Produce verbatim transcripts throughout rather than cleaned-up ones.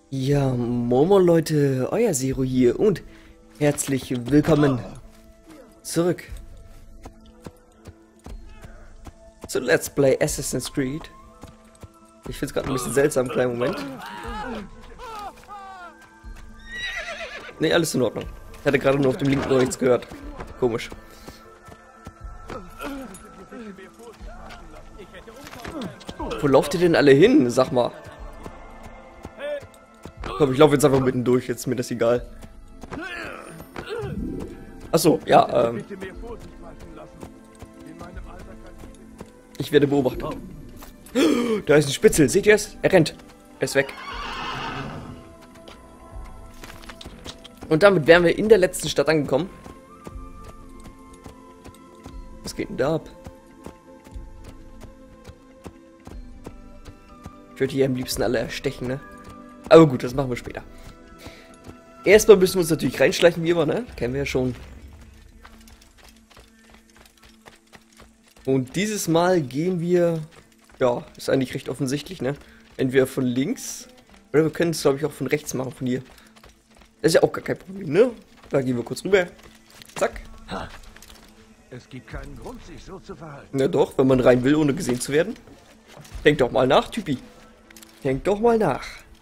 Ja, Momo Leute, euer Zero hier und herzlich willkommen zurück zu Let's Play Assassin's Creed. Ich finde es gerade ein bisschen seltsam, kleinen Moment. Ne, alles in Ordnung. Ich hatte gerade nur auf dem linken Ohr nichts gehört. Komisch. Wo lauft ihr denn alle hin? Sag mal. Komm, ich laufe jetzt einfach mitten durch, jetzt ist mir das egal. Achso, ja, ähm. Ich werde beobachtet. Da ist ein Spitzel, seht ihr es? Er rennt. Er ist weg. Und damit wären wir in der letzten Stadt angekommen. Was geht denn da ab? Ich würde hier am liebsten alle erstechen, ne? Aber gut, das machen wir später. Erstmal müssen wir uns natürlich reinschleichen, wie immer, ne? Kennen wir ja schon. Und dieses Mal gehen wir... Ja, ist eigentlich recht offensichtlich, ne? Entweder von links, oder wir können es, glaube ich, auch von rechts machen, von hier. Das ist ja auch gar kein Problem, ne? Da gehen wir kurz rüber. Zack. Es gibt keinen Grund, sich so zu verhalten. Na doch, wenn man rein will, ohne gesehen zu werden. Denk doch mal nach, Typi. Denk doch mal nach.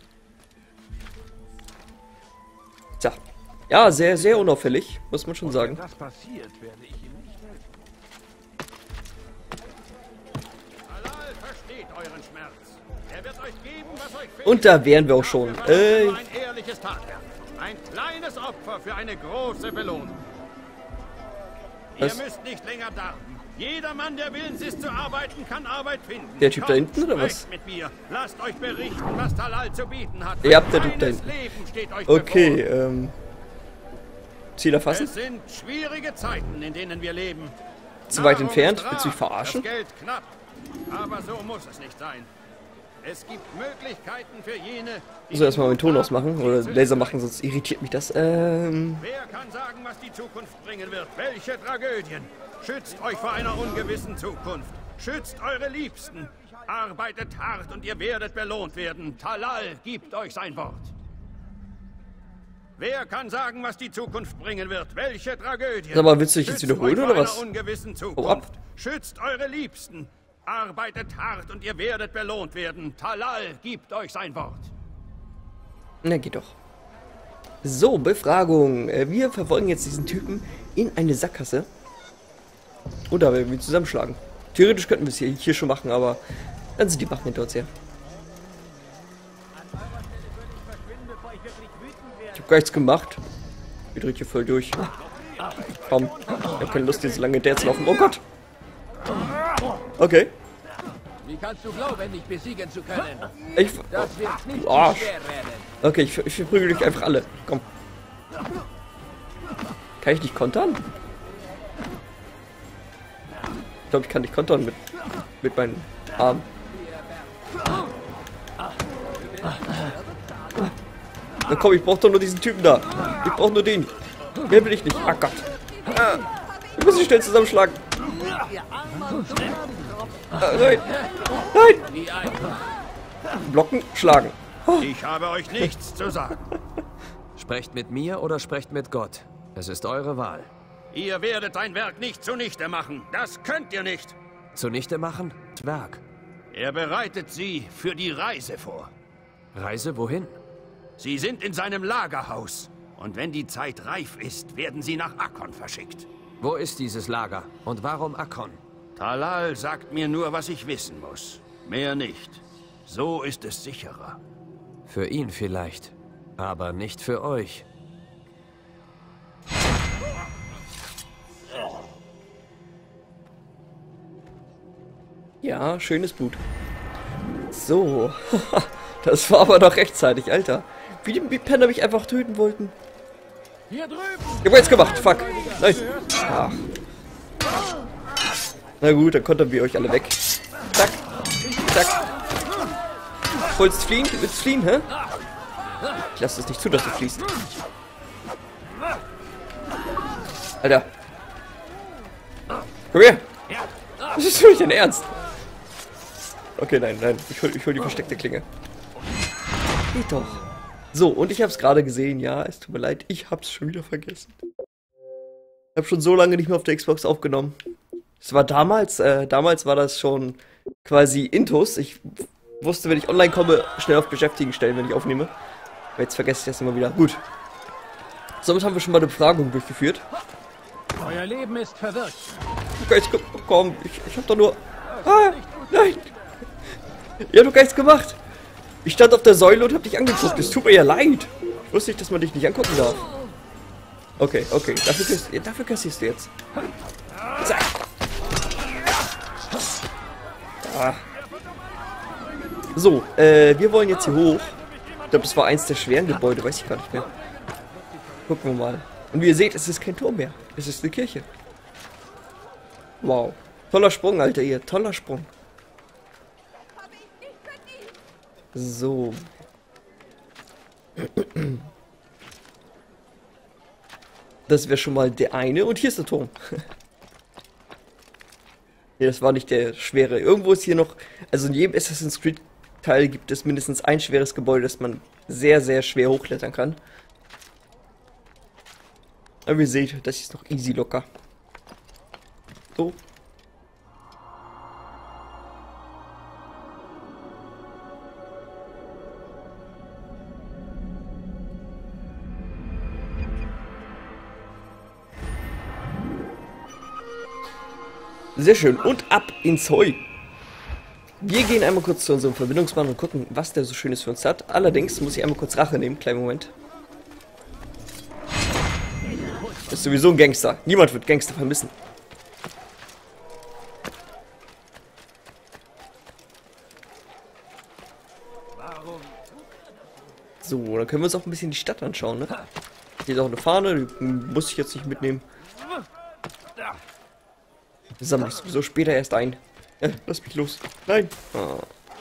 Tja. Ja, sehr, sehr unauffällig, muss man schon sagen. Wenn das passiert, werde ich ihm nicht helfen. Talal versteht euren Schmerz. Er wird euch geben, was euch fehlt. Und da wären wir auch schon. Äh, Ein ehrliches Tatwerk. Ein kleines Opfer für eine große Belohnung. Was? Ihr müsst nicht länger darben. Jeder Mann, der willens ist zu arbeiten, kann Arbeit finden. Der Typ da Kommt, hinten, oder was? sprecht mit mir. Lasst euch berichten, was Talal zu bieten hat. Ja, der Typ da Kleines hinten. Leben steht euch okay, bevor. ähm. Ziel erfassen? Es sind schwierige Zeiten, in denen wir leben. Zu weit Nahrung entfernt? ist rar, Willst du mich verarschen? Das Geld knapp. Aber so muss es nicht sein. Es gibt Möglichkeiten für jene, die Ich soll erstmal meinen Ton ausmachen oder Laser machen, sonst irritiert mich das. Ähm. Wer kann sagen, was die Zukunft bringen wird? Welche Tragödien? Schützt euch vor einer ungewissen Zukunft. Schützt eure Liebsten. Arbeitet hart und ihr werdet belohnt werden. Talal gibt euch sein Wort. Wer kann sagen, was die Zukunft bringen wird? Welche Tragödien? Sag mal, willst du dich jetzt Schützt wiederholen, euch oder vor was? einer ungewissen Hau ab. Zukunft. Schützt eure Liebsten. Arbeitet hart und ihr werdet belohnt werden. Talal gibt euch sein Wort. Na, geht doch. So, Befragung. Äh, Wir verfolgen jetzt diesen Typen in eine Sackgasse. Oder werden wir ihn zusammenschlagen. Theoretisch könnten wir es hier, hier schon machen, aber dann sind die Wachen hinter uns her. Ich hab gar nichts gemacht. Wir dreht hier voll durch. Komm, ich hab keine Lust, hier so lange hinterher zu laufen. Oh Gott! Okay. Wie kannst du glauben, mich besiegen zu können? Ich. Das wird nicht Du Arsch. schwer werden. Okay, ich, ich verprügel dich einfach alle. Komm. Kann ich nicht kontern? Ich glaube, ich kann nicht kontern mit, mit meinen Armen. Na komm, ich brauche doch nur diesen Typen da. Ich brauche nur den. Mehr will ich nicht. Ach Gott. Ah, wir müssen die schnell zusammenschlagen. Ah, nein. Nein. Blocken, schlagen. Oh. Ich habe euch nichts zu sagen. Sprecht mit mir oder sprecht mit Gott. Es ist eure Wahl. Ihr werdet sein Werk nicht zunichte machen. Das könnt ihr nicht. Zunichte machen? Werk. Er bereitet sie für die Reise vor. Reise wohin? Sie sind in seinem Lagerhaus. Und wenn die Zeit reif ist, werden sie nach Akkon verschickt. Wo ist dieses Lager? Und warum Akkon? Talal sagt mir nur, was ich wissen muss. Mehr nicht. So ist es sicherer. Für ihn vielleicht. Aber nicht für euch. Ja, schönes Blut. So. Das war aber doch rechtzeitig, Alter. Wie die Penner mich einfach töten wollten. Hier drüben! Ich hab jetzt gemacht, fuck. Nein. Ach. Na gut, dann kontern wir euch alle weg. Zack. Zack. Wolltest du fliehen? Willst du fliehen, hä? Ich lasse es nicht zu, dass du fliehst. Alter. Komm her. Das ist nicht dein Ernst. Okay, nein, nein. Ich hol, ich hol die versteckte Klinge. Geht doch. So, und ich habe es gerade gesehen. Ja, es tut mir leid. Ich habe es schon wieder vergessen. Ich habe schon so lange nicht mehr auf der Xbox aufgenommen. Es war damals, äh, damals war das schon quasi Intus. Ich wusste, wenn ich online komme, schnell auf Beschäftigen stellen, wenn ich aufnehme. Aber jetzt vergesse ich das immer wieder. Gut. Somit haben wir schon mal eine Befragung durchgeführt. Euer Leben ist verwirkt. Du kannst komm, ich, ich hab doch nur... Ah, nein! Ja, du hast nichts gemacht. Ich stand auf der Säule und hab dich angeguckt. Es tut mir ja leid. Ich wusste nicht, dass man dich nicht angucken darf. Okay, okay. Dafür, kass ja, dafür kassierst du jetzt. Zack. Ah. So, äh, wir wollen jetzt hier hoch. Ich glaube, das war eins der schweren Gebäude, weiß ich gar nicht mehr. Gucken wir mal. Und wie ihr seht, es ist kein Turm mehr. Es ist eine Kirche. Wow. Toller Sprung, Alter, ihr. Toller Sprung. So. Das wäre schon mal der eine. Und hier ist der Turm. Nee, das war nicht der schwere. Irgendwo ist hier noch... Also in jedem Assassin's Creed Teil gibt es mindestens ein schweres Gebäude, das man sehr, sehr schwer hochklettern kann. Aber ihr seht, das ist noch easy locker. So. Sehr schön. Und ab ins Heu. Wir gehen einmal kurz zu unserem Verbindungsmann und gucken, was der so Schönes für uns hat. Allerdings muss ich einmal kurz Rache nehmen. Kleinen Moment. Das ist sowieso ein Gangster. Niemand wird Gangster vermissen. So, dann können wir uns auch ein bisschen die Stadt anschauen, ne? Hier ist auch eine Fahne, die muss ich jetzt nicht mitnehmen. Das sammle ich sowieso später erst ein. Ja, lass mich los. Nein. Ah.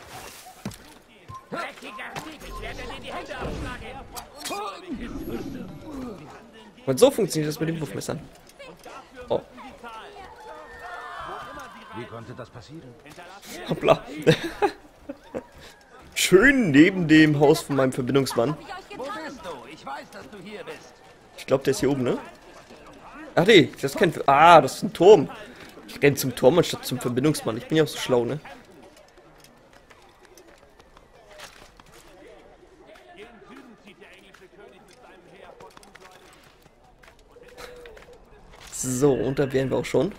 Und so funktioniert das mit den Wurfmessern. Oh. Wie konnte das passieren? Hoppla. Schön neben dem Haus von meinem Verbindungsmann. Wo bist du? Ich weiß, dass du hier bist. Ich glaube, der ist hier oben, ne? Ach nee, das ist kein... Ah, das ist ein Turm. Ich renne zum Turm anstatt zum Verbindungsmann. Ich bin ja auch so schlau, ne? So, und da wären wir auch schon.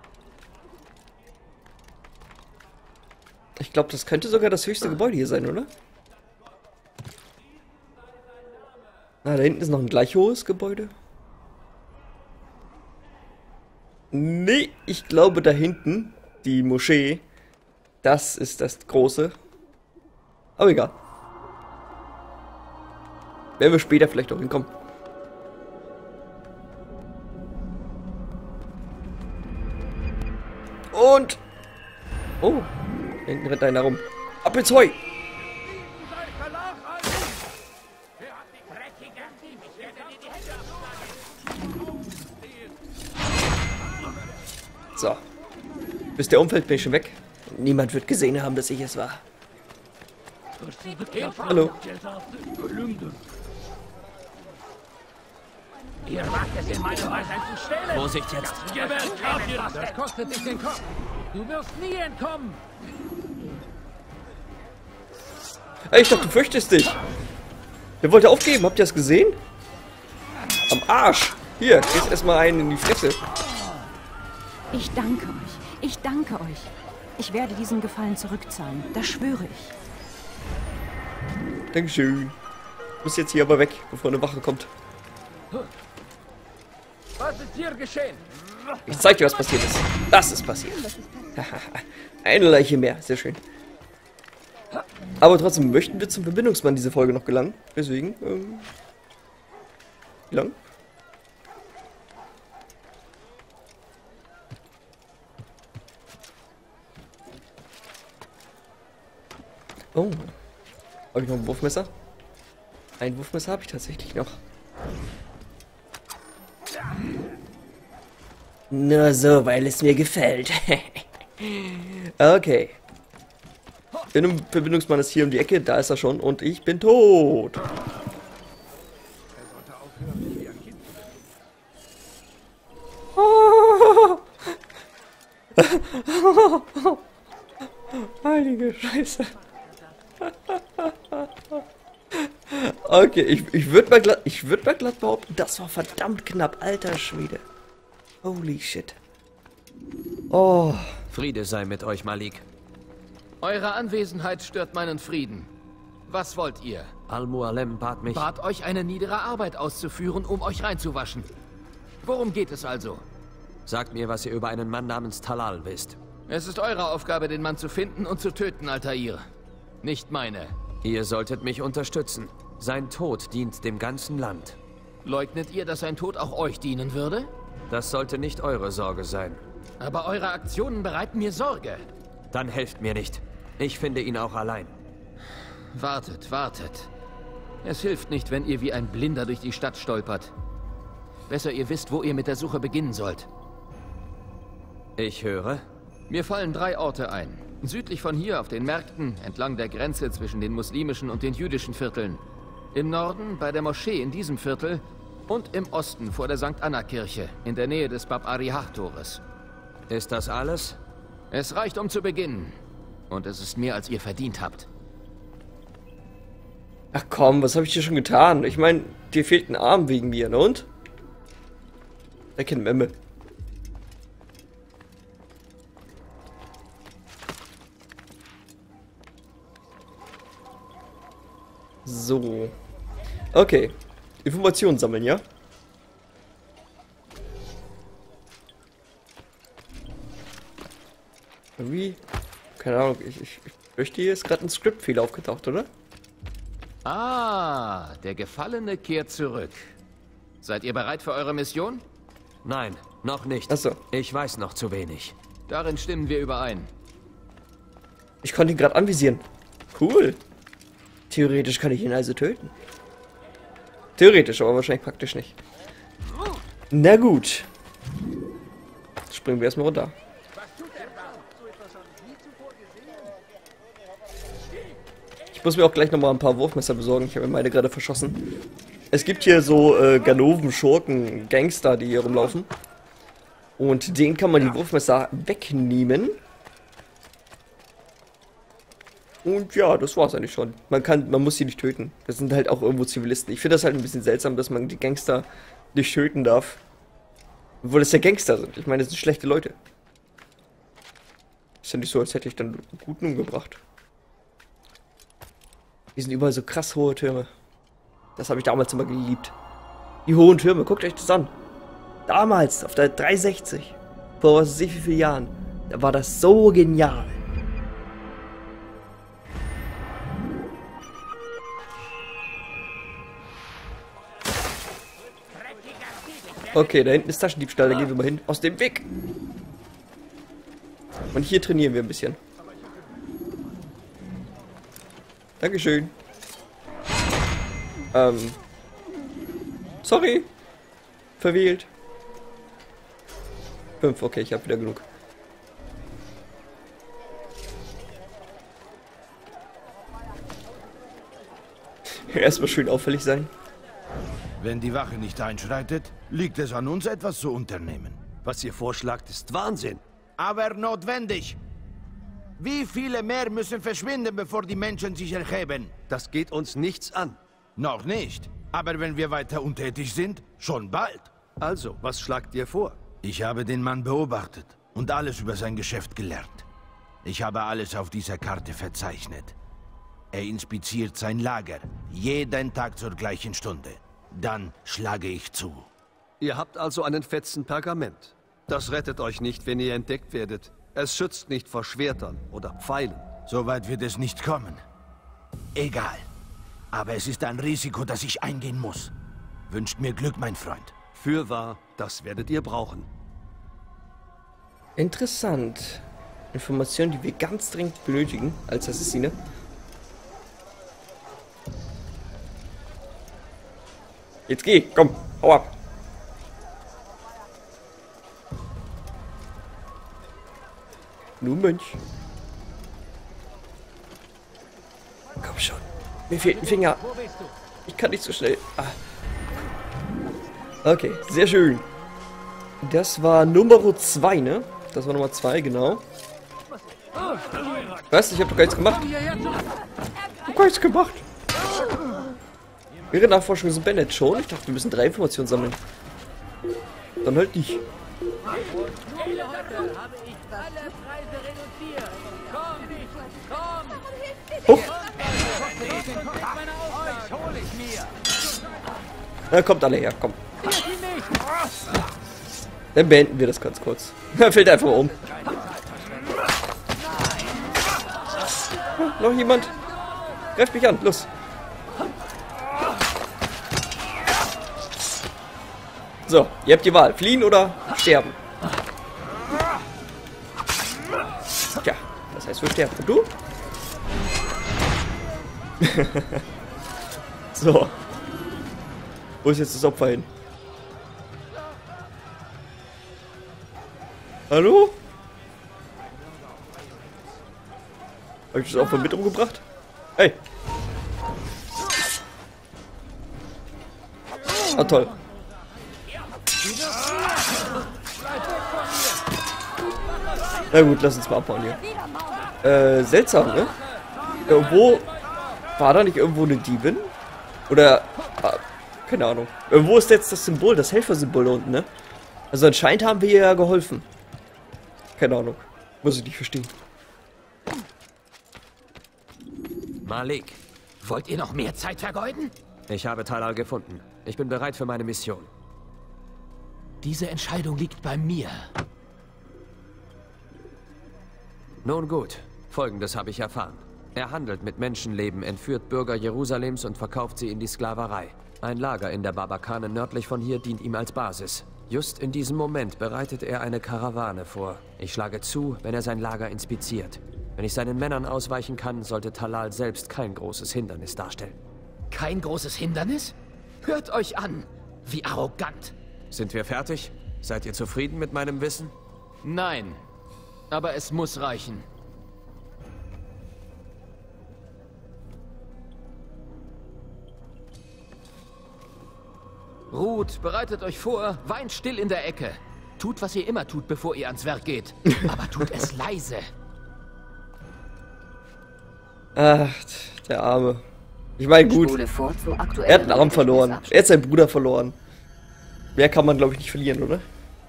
Ich glaube, das könnte sogar das höchste Gebäude hier sein, oder? Ah, da hinten ist noch ein gleich hohes Gebäude. Nee, ich glaube da hinten, die Moschee, das ist das große. Aber egal. Werden wir später vielleicht auch hinkommen. Und... Oh, da hinten rennt einer rum. Ab ins Heu! So. Bis der umfällt, bin ich schon weg. Niemand wird gesehen haben, dass ich es war. Hallo. Ihr wagt es in meine Weisheit zu stellen. Vorsicht jetzt. Das kostet dich den Kopf. Du wirst nie entkommen. Hey, ich dachte, du fürchtest dich. Der wollte aufgeben. Habt ihr das gesehen? Am Arsch. Hier, jetzt erstmal einen in die Fresse. Ich danke euch. Ich danke euch. Ich werde diesen Gefallen zurückzahlen. Das schwöre ich. Dankeschön. Ich muss jetzt hier aber weg, bevor eine Wache kommt. Was ist hier geschehen? Ich zeig dir, was passiert ist. Das ist passiert. Eine Leiche mehr. Sehr schön. Aber trotzdem möchten wir zum Verbindungsmann diese Folge noch gelangen. Deswegen, ähm... Wie lang? Oh. Habe ich noch ein Wurfmesser? Ein Wurfmesser habe ich tatsächlich noch. Nur so, weil es mir gefällt. Okay. Der Verbindungsmann ist hier um die Ecke, da ist er schon und ich bin tot. eine Scheiße. Okay, ich, ich würde mal glatt, ich würde mal glatt behaupten, das war verdammt knapp, alter Schwede. Holy shit. Oh. Friede sei mit euch, Malik. Eure Anwesenheit stört meinen Frieden. Was wollt ihr? Al-Mualem bat mich... Bat euch, eine niedere Arbeit auszuführen, um euch reinzuwaschen. Worum geht es also? Sagt mir, was ihr über einen Mann namens Talal wisst. Es ist eure Aufgabe, den Mann zu finden und zu töten, Altair. Nicht meine. Ihr solltet mich unterstützen. Sein Tod dient dem ganzen Land. Leugnet ihr, dass sein Tod auch euch dienen würde? Das sollte nicht eure Sorge sein. Aber eure Aktionen bereiten mir Sorge. Dann helft mir nicht. Ich finde ihn auch allein. Wartet, wartet. Es hilft nicht, wenn ihr wie ein Blinder durch die Stadt stolpert. Besser ihr wisst, wo ihr mit der Suche beginnen sollt. Ich höre. Mir fallen drei Orte ein. Südlich von hier auf den Märkten, entlang der Grenze zwischen den muslimischen und den jüdischen Vierteln. Im Norden bei der Moschee in diesem Viertel und im Osten vor der Sankt Anna-Kirche in der Nähe des Bab Arihah-Tores. Ist das alles? Es reicht, um zu beginnen. Und es ist mehr, als ihr verdient habt. Ach komm, was habe ich dir schon getan? Ich meine, dir fehlt ein Arm wegen mir, ne und? Er kennt Memme. So. Okay. Informationen sammeln, ja? Irgendwie. Keine Ahnung, ich, ich, ich fürchte, hier ist gerade ein Skriptfehler aufgetaucht, oder? Ah, der Gefallene kehrt zurück. Seid ihr bereit für eure Mission? Nein, noch nicht. Ach so. Ich weiß noch zu wenig. Darin stimmen wir überein. Ich konnte ihn gerade anvisieren. Cool. Theoretisch kann ich ihn also töten. Theoretisch, aber wahrscheinlich praktisch nicht. Na gut. Springen wir erstmal runter. Ich muss mir auch gleich nochmal ein paar Wurfmesser besorgen. Ich habe mir meine gerade verschossen. Es gibt hier so äh, Ganoven, Schurken, Gangster, die hier rumlaufen. Und denen kann man die Wurfmesser wegnehmen. Und ja, das war's eigentlich schon. Man kann, man muss sie nicht töten. Das sind halt auch irgendwo Zivilisten. Ich finde das halt ein bisschen seltsam, dass man die Gangster nicht töten darf. Obwohl das ja Gangster sind. Ich meine, das sind schlechte Leute. Ist ja nicht so, als hätte ich dann Guten umgebracht. Hier sind überall so krass hohe Türme. Das habe ich damals immer geliebt. Die hohen Türme, guckt euch das an. Damals, auf der dreihundertsechzig. Vor was weiß ich wie vielen Jahren. Da war das so genial. Okay, da hinten ist Taschendiebstahl, da gehen wir mal hin. Aus dem Weg! Und hier trainieren wir ein bisschen. Dankeschön. Ähm. Sorry. Verwählt. Fünf, okay, ich habe wieder genug. Erstmal schön auffällig sein. Wenn die Wache nicht einschreitet, liegt es an uns, etwas zu unternehmen. Was ihr vorschlagt, ist Wahnsinn. Aber notwendig. Wie viele mehr müssen verschwinden, bevor die Menschen sich erheben? Das geht uns nichts an. Noch nicht. Aber wenn wir weiter untätig sind, schon bald. Also, was schlagt ihr vor? Ich habe den Mann beobachtet und alles über sein Geschäft gelernt. Ich habe alles auf dieser Karte verzeichnet. Er inspiziert sein Lager, jeden Tag zur gleichen Stunde. Dann schlage ich zu. Ihr habt also einen Fetzen Pergament. Das rettet euch nicht, wenn ihr entdeckt werdet. Es schützt nicht vor Schwertern oder Pfeilen. So weit wird es nicht kommen. Egal. Aber es ist ein Risiko, das ich eingehen muss. Wünscht mir Glück, mein Freund. Fürwahr, das werdet ihr brauchen. Interessant. Informationen, die wir ganz dringend benötigen als Assassine. Jetzt geh, komm, hau ab. Nun Mönch. Komm schon. Mir fehlt ein Finger. Ich kann nicht so schnell. Ah. Okay, sehr schön. Das war Nummer zwei, ne? Das war Nummer zwei, genau. Was? Ich hab doch gar nichts gemacht. Ich hab gar nichts gemacht. Ihre Nachforschung sind Bennett schon. Ich dachte, wir müssen drei Informationen sammeln. Dann halt nicht. Oh. Na, kommt alle her, komm. Dann beenden wir das ganz kurz. Er fällt einfach um. Noch jemand? Greift mich an, los. So, ihr habt die Wahl. Fliehen oder sterben? Tja, das heißt, wir sterben. Und du? So. Wo ist jetzt das Opfer hin? Hallo? Habe ich das Opfer mit umgebracht? Hey! Ah, toll. Na gut, lass uns mal abbauen hier. Äh, seltsam, ne? Irgendwo... War da nicht irgendwo eine Diebin? Oder... Ah, keine Ahnung. Irgendwo ist jetzt das Symbol, das Helfersymbol da unten, ne? Also anscheinend haben wir ihr ja geholfen. Keine Ahnung. Muss ich nicht verstehen. Malik, Wollt ihr noch mehr Zeit vergeuden? ich habe Talal gefunden. Ich bin bereit für meine Mission. Diese Entscheidung liegt bei mir. Nun gut, Folgendes habe ich erfahren. Er handelt mit Menschenleben, entführt Bürger Jerusalems und verkauft sie in die Sklaverei. Ein Lager in der Barbakane nördlich von hier dient ihm als Basis. Just in diesem Moment bereitet er eine Karawane vor. Ich schlage zu, wenn er sein Lager inspiziert. Wenn ich seinen Männern ausweichen kann, sollte Talal selbst kein großes Hindernis darstellen. Kein großes Hindernis? Hört euch an! Wie arrogant! Sind wir fertig? Seid ihr zufrieden mit meinem Wissen? Nein. Aber es muss reichen. Ruht, bereitet euch vor, weint still in der Ecke. Tut, was ihr immer tut, bevor ihr ans Werk geht. Aber tut es leise. Ach, der Arme. Ich meine, gut. Er hat einen Arm verloren. Er hat seinen Bruder verloren. Mehr kann man, glaube ich, nicht verlieren, oder?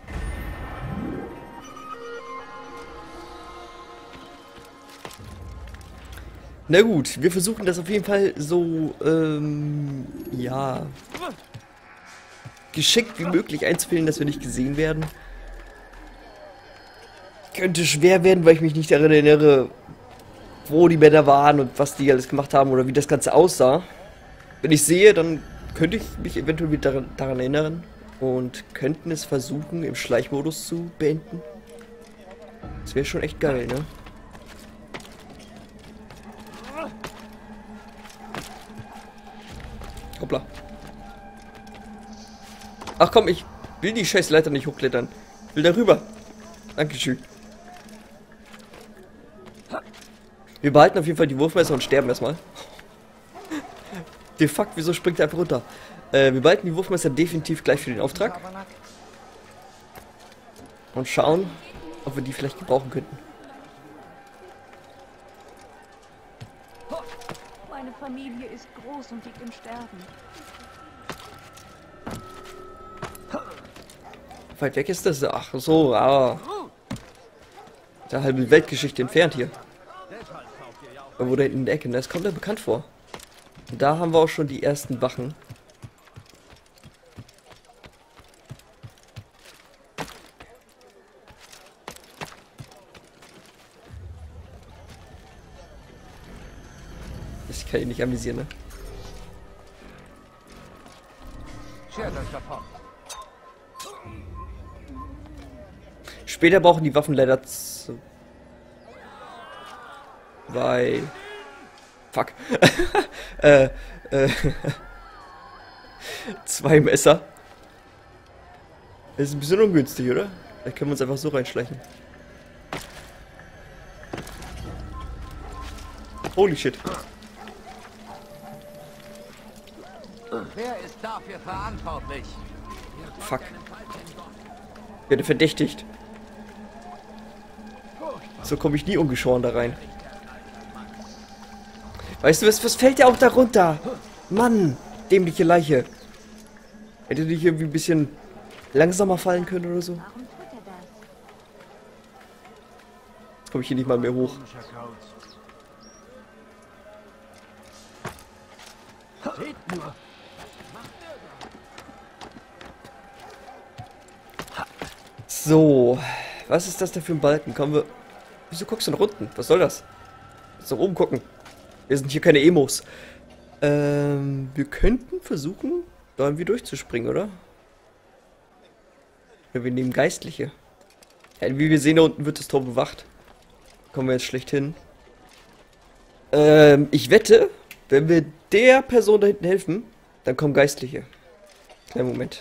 Na gut, wir versuchen das auf jeden Fall so, ähm, ja, geschickt wie möglich einzufinden, dass wir nicht gesehen werden. Könnte schwer werden, weil ich mich nicht daran erinnere, wo die Männer waren und was die alles gemacht haben oder wie das Ganze aussah. Wenn ich sehe, dann könnte ich mich eventuell wieder daran, daran erinnern und könnten es versuchen, im Schleichmodus zu beenden. Das wäre schon echt geil, ne? Hoppla. Ach komm, ich will die scheiß Leiter nicht hochklettern. Ich will darüber. Dankeschön. Wir behalten auf jeden Fall die Wurfmesser und sterben erstmal. De fuck, wieso springt er einfach runter? Äh, wir behalten die Wurfmesser definitiv gleich für den Auftrag. Und schauen, ob wir die vielleicht gebrauchen könnten. Meine Familie ist groß und liegt im Sterben. Weit weg ist das? Ach so, ah. Der halbe Weltgeschichte entfernt hier. Irgendwo da hinten in der Ecke, das kommt ja bekannt vor. Und da haben wir auch schon die ersten Wachen. Das kann ich nicht amüsieren, ne? Später brauchen die Waffen leider zu... Weil... Fuck. äh, äh... Zwei Messer. Das ist ein bisschen ungünstig, oder? Da können wir uns einfach so reinschleichen. Holy shit. Wer ist dafür verantwortlich? Fuck. Ich werde verdächtigt. So komme ich nie ungeschoren da rein. Weißt du, was, was fällt dir auch da runter? Mann, dämliche Leiche. Hätte dich irgendwie ein bisschen langsamer fallen können oder so? Jetzt komme ich hier nicht mal mehr hoch. So, was ist das denn für ein Balken? Kommen wir... Wieso guckst du nach unten? Was soll das? Jetzt nach oben gucken. Wir sind hier keine Emos. Ähm, wir könnten versuchen, da irgendwie durchzuspringen, oder? Oder wir nehmen Geistliche. Ja, wie wir sehen, da unten wird das Tor bewacht. Kommen wir jetzt schlecht hin. Ähm, ich wette, wenn wir der Person da hinten helfen, dann kommen Geistliche. Kleinen Moment.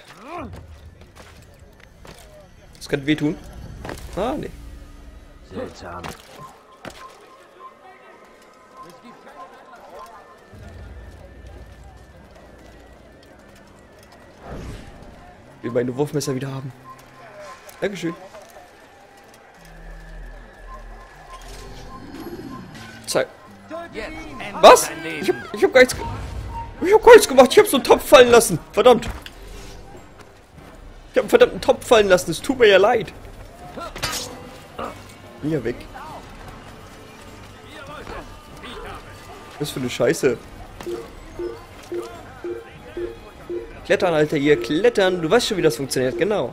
Das könnte wehtun. Ah, nee. Seltsam. Ich will meine Wurfmesser wieder haben. Dankeschön. Zeig. Was? Ich hab, ich hab gar nichts... Ich hab gar nichts gemacht. Ich hab so einen Topf fallen lassen. Verdammt. Ich hab einen verdammten Topf fallen lassen. Es tut mir ja leid. Hier weg. Was für eine Scheiße. Klettern, Alter, ihr klettern. Du weißt schon, wie das funktioniert. Genau.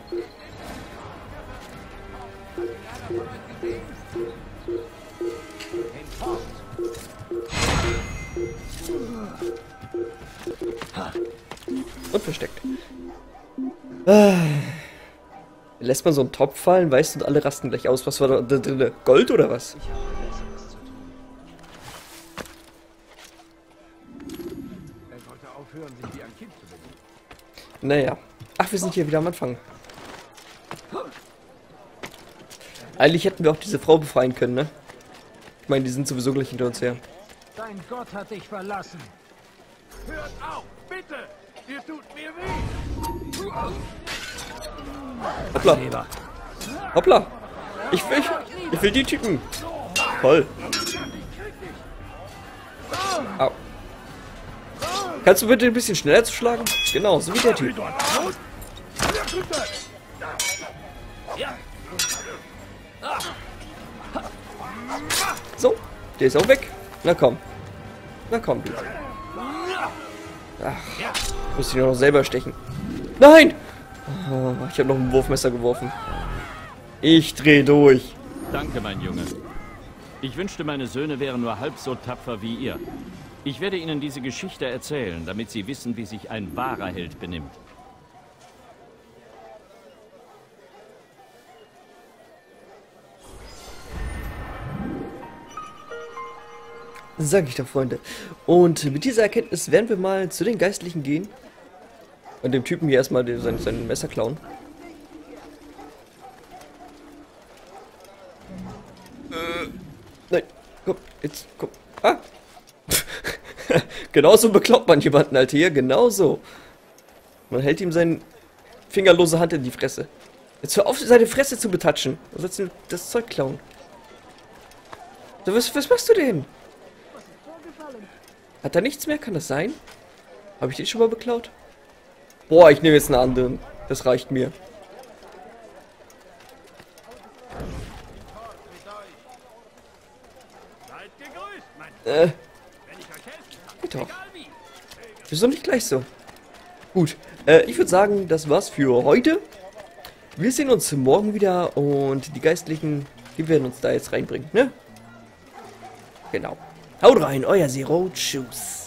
Und versteckt. Ah. Lässt man so einen Topf fallen, weißt du, und alle rasten gleich aus. Was war da drin? Gold oder was? Naja. Ach, wir sind hier wieder am Anfang. Eigentlich hätten wir auch diese Frau befreien können, ne? Ich meine, die sind sowieso gleich hinter uns her. Dein Gott hat dich verlassen. Hört auf, bitte! Ihr tut mir weh! Hoppla. Hoppla. Ich will, ich, ich will die Typen. Toll. Au. Kannst du bitte ein bisschen schneller zuschlagen? Genau, so wie der Typ. So, der ist auch weg. Na komm. Na komm, du. Ach, muss ich nur noch selber stechen. Nein! Oh, ich habe noch ein Wurfmesser geworfen. Ich dreh durch. Danke, mein Junge. Ich wünschte, meine Söhne wären nur halb so tapfer wie ihr. Ich werde ihnen diese Geschichte erzählen, damit sie wissen, wie sich ein wahrer Held benimmt. Sag ich doch, Freunde. Und mit dieser Erkenntnis werden wir mal zu den Geistlichen gehen. Und dem Typen hier erstmal sein, sein Messer klauen. Äh, nein, komm, jetzt, komm. Ah! Genauso beklaut man jemanden, Alter, hier, genauso. Man hält ihm seine fingerlose Hand in die Fresse. Jetzt hör auf, seine Fresse zu betatschen. Du sollst ihm das Zeug klauen. So, was, was machst du denn? Hat er nichts mehr? Kann das sein? Habe ich den schon mal beklaut? Boah, ich nehme jetzt einen anderen. Das reicht mir. Äh. Geht doch. Wieso nicht gleich so? Gut. Äh, ich würde sagen, das war's für heute. Wir sehen uns morgen wieder und die Geistlichen, die werden uns da jetzt reinbringen, ne? Genau. Haut rein, euer Zero. Tschüss.